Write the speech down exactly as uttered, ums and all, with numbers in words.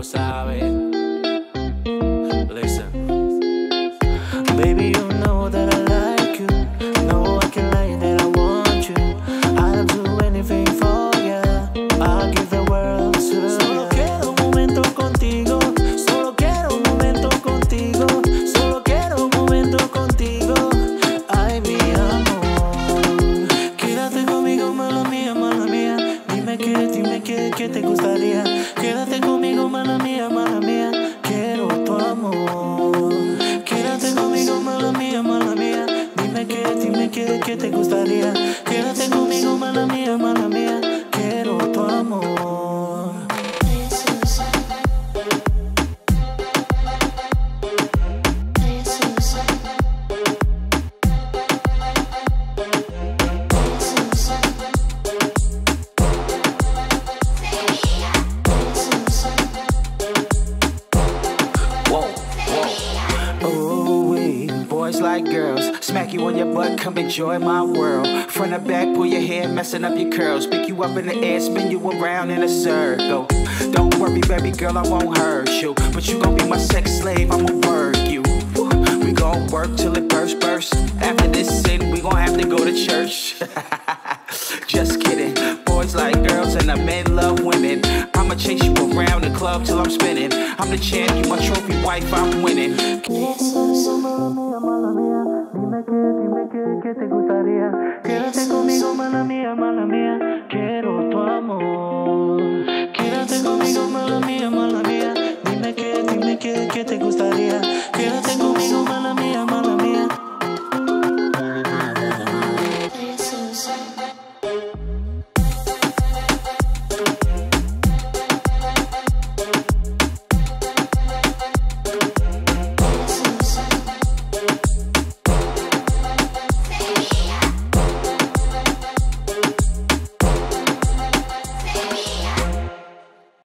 lo sabes. Listen. Baby, you know that I like you. No, I can lie that I want you. I'll do anything for you. I'll give the world to you. Solo quiero un momento contigo. Solo quiero un momento contigo. Solo quiero un momento contigo. Ay, mi amor. Quédate conmigo, mala mía, mala mía. Dime que, dime que, que te gustaría. Quédate conmigo, mala mía, mala mía. Quiero tu amor. Quédate conmigo, mala mía, mala mía. Dime que, dime que, que te gustaría. Quédate conmigo, mala mía, mala mía. Quiero tu amor. Boys like girls, smack you on your butt, come enjoy my world. Front or back, pull your hair, messing up your curls. Pick you up in the air, spin you around in a circle. Don't worry, baby girl, I won't hurt you. But you gon' be my sex slave, I'ma work you. We gon' work till it burst, burst. After this sin, we gon' have to go to church. Just kidding. Boys like girls and the men love women. I'ma chase you around the club till I'm spinning. I'm the champ, you my trophy wife, I'm winning. Dime que, dime que, que te gustaría. Quédate conmigo, mala mía, mala mía. Quiero tu amor. Quédate conmigo, mala mía, mala mía. Dime que, dime que, que te gustaría.